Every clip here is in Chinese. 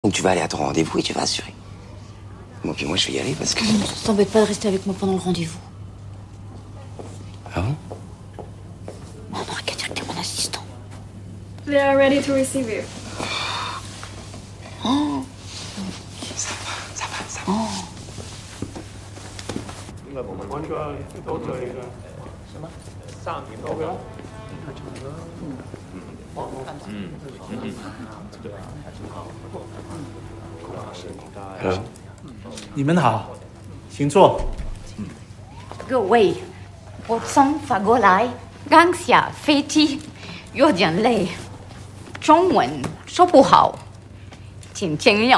Donc tu vas aller à ton rendez-vous et tu vas assurer. Bon, puis moi je vais y aller parce que... Ne t'embête pas de rester avec moi pendant le rendez-vous. Ah bon? On n'aura qu'à dire que t'es mon assistant. They are ready to receive you. Oh. Ça va. Oh. 揾個多嘴嘅，什麼3點多嘅？ 你们好，请坐。 各位，我从法国来，刚下飞机，有点累，中文说不好，请见谅。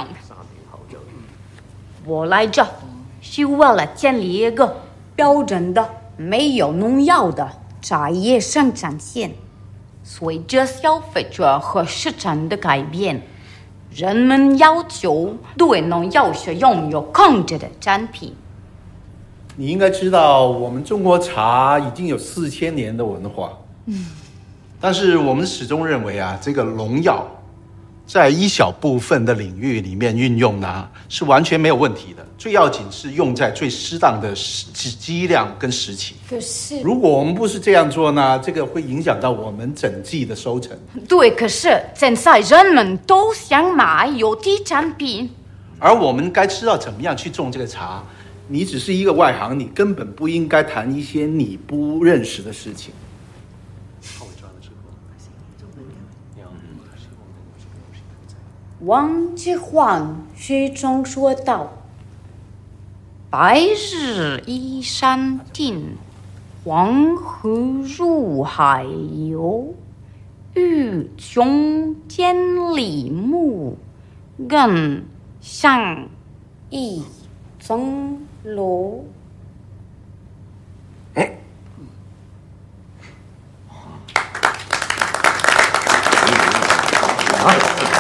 我来这是为了建立一个标准的、没有农药的茶叶生产线。随着消费者和市场的改变，人们要求对农药使用有控制的产品。 你应该知道，我们中国茶已经有4000年的文化。但是我们始终认为啊，这个农药在一小部分的领域里面运用呢，是完全没有问题的。最要紧是用在最适当的剂量跟时期。 可是， 如果我们不是这样做呢，这个会影响到我们整季的收成。 对，可是现在人们都想买有机产品， 而我们该知道怎么样去种这个茶。你只是一个外行，你根本不应该谈一些你不认识的事情。 王之涣诗中说道：“白日依山尽，黄河入海流。欲穷千里目，更上一层楼。” 哎，啊！